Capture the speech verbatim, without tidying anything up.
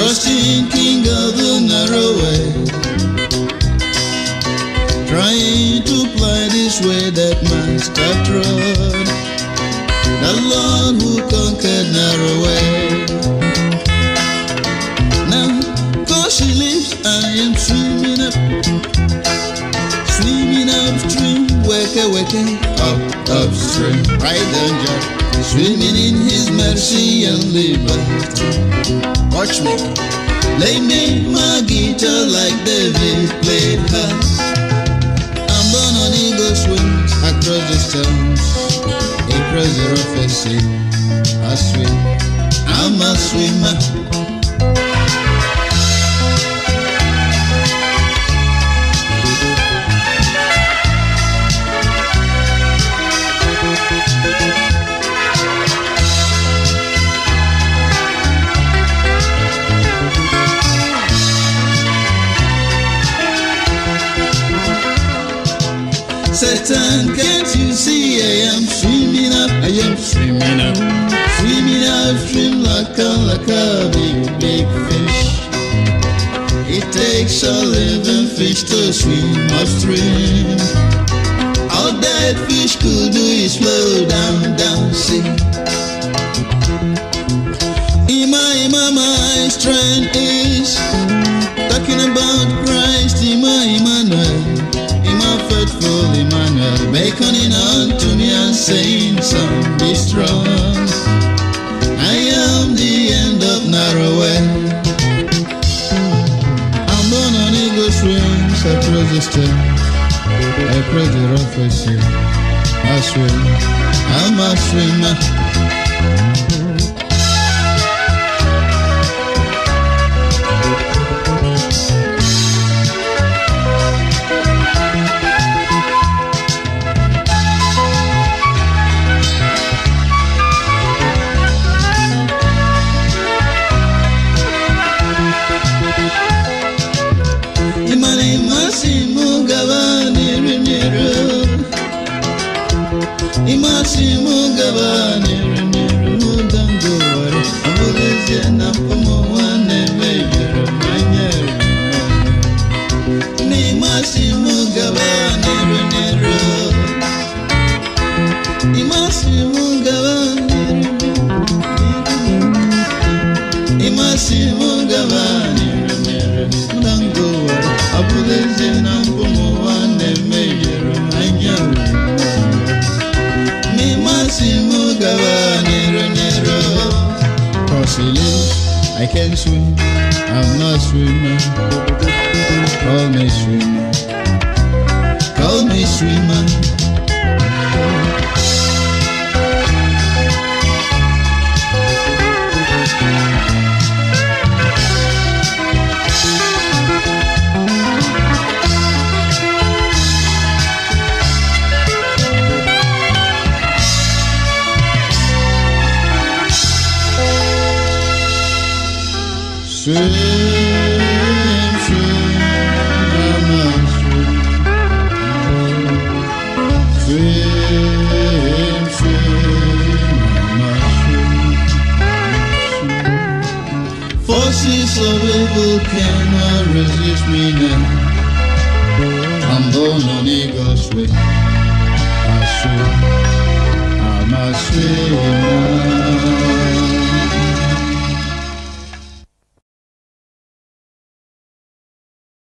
trusting King of the narrow way, trying to fly this way that master trod, the Lord who conquered narrow way. Now, cause she lives, I am swimming up, swimming upstream, wake wake, up upstream, right down Jack, swimming in His mercy and liberty. Watch me, lay me my guitar like David played her. I'm born on eagle swings across the stones, across the rough sea. I swim, I'm a swimmer. Satan, can't you see I am swimming up, I am swimming up, swimming upstream like a, like a big, big fish. It takes a living fish to swim upstream. All that fish could do is flow down, down, see. Ima, Ima, my strength is talking about Christ, Ima, Emmanuel. Faithful Emmanuel, beckoning unto me and saying, son, be strong. I am the end of narrow way. I'm born on eagle wings, I praise the stone, I praise the rough sea. I swim, I'm a swimmer. Imasimu gabani remiru dango wari abulezi na pomo wane mejero manyero. Imasimu gabani remiru, imasimu gabani remiru, imasimu gabani remiru dango wari abulezi na pomo wane mejero manyero. Cause He lives, I can swim, I'm not swimmer. Call me swimmer, call me swimmer. Swim, swim, I'm a swim. Swim, swim, I'm a swim. Forces of evil cannot resist me now. I'm born on eagle's wing. I swim, I'm a swimmer.